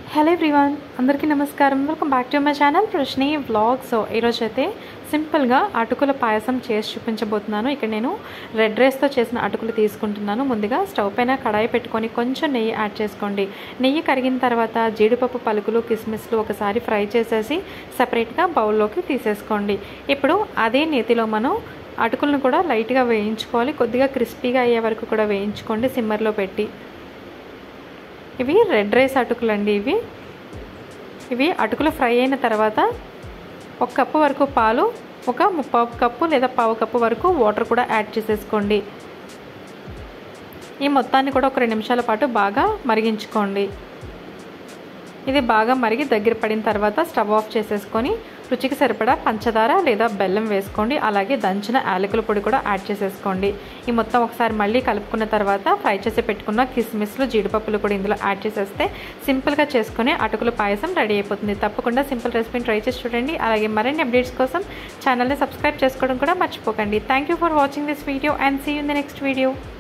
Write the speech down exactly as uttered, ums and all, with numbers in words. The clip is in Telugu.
హలో ఎవ్రీవన్, అందరికీ నమస్కారం. Welcome back to my channel Prashni vlog. So ఈరోజు అయితే సింపుల్గా అటుకుల పాయసం చేసి చూపించబోతున్నాను. ఇక్కడ నేను రెడ్ రైస్తో చేసిన అటుకులు తీసుకుంటున్నాను. ముందుగా స్టవ్ పైన కడాయి పెట్టుకొని కొంచెం నెయ్యి యాడ్ చేసుకోండి. నెయ్యి కరిగిన తర్వాత జీడిపప్పు పలుకులు కిస్మిస్లు ఒకసారి ఫ్రై చేసేసి సపరేట్గా బౌల్లోకి తీసేసుకోండి. ఇప్పుడు అదే నేతిలో మనం అటుకులను కూడా లైట్గా వేయించుకోవాలి. కొద్దిగా క్రిస్పీగా అయ్యే వరకు కూడా వేయించుకోండి సిమ్మర్లో పెట్టి. ఇవి రెడ్ రైస్ అటుకులు అండి. ఇవి ఇవి అటుకులు ఫ్రై అయిన తర్వాత ఒక కప్పు వరకు పాలు, ఒక ముప్పావు కప్పు లేదా పావు కప్పు వరకు వాటర్ కూడా యాడ్ చేసేసుకోండి. ఈ మొత్తాన్ని కూడా ఒక రెండు నిమిషాల పాటు బాగా మరిగించుకోండి. ఇది బాగా మరిగి దగ్గర పడిన తర్వాత స్టవ్ ఆఫ్ చేసేసుకొని రుచికి సరిపడా పంచదార లేదా బెల్లం వేసుకోండి. అలాగే దంచిన యాలకుల పొడి కూడా యాడ్ చేసేసుకోండి. ఈ మొత్తం ఒకసారి మళ్ళీ కలుపుకున్న తర్వాత ఫ్రై చేసి పెట్టుకున్న కిస్మిస్లు జీడిపప్పులు కూడా ఇందులో యాడ్ చేసేస్తే సింపుల్గా చేసుకునే అటుకుల పాయసం రెడీ అయిపోతుంది. తప్పకుండా సింపుల్ రెసిపీని ట్రై చేసి చూడండి. అలాగే మరిన్ని అప్డేట్స్ కోసం ఛానల్ని సబ్స్క్రైబ్ చేసుకోవడం కూడా మర్చిపోకండి. Thank you for watching this video and see you in the next video.